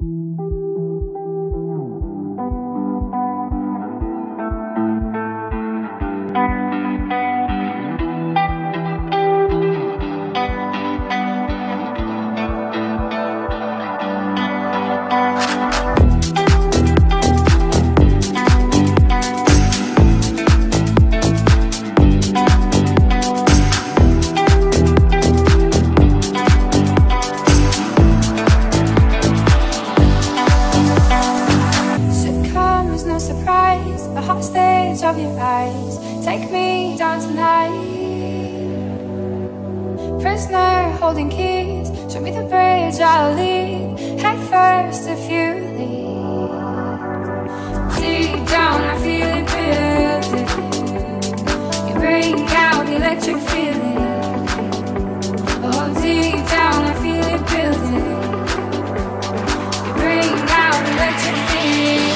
Of your eyes, take me down tonight. Prisoner holding keys, show me the bridge I'll lead. Head first if you leave. Deep down I feel it building. You bring out the electric feeling. Oh, deep down I feel it building. You bring out the electric feeling.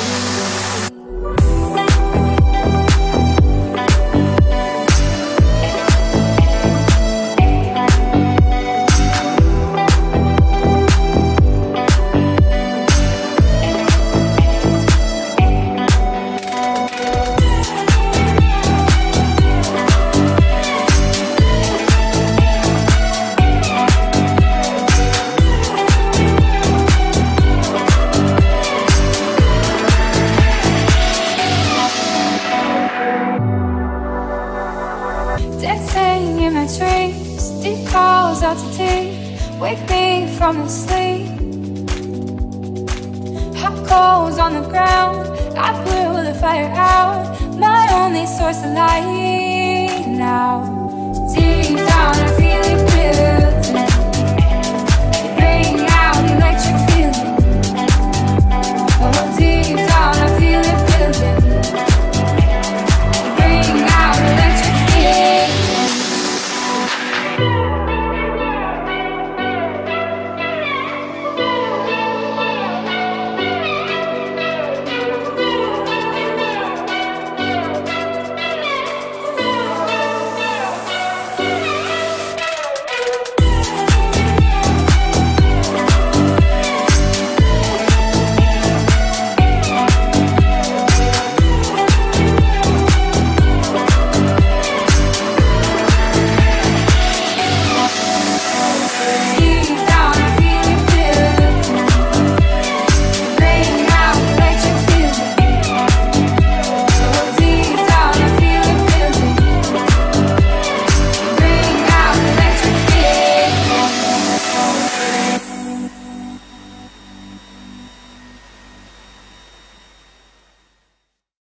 Dancing in my dreams, deep calls out to deep. Wake me from the sleep. Hot coals on the ground, I blew the fire out. My only source of light now. Deep down I feel it building.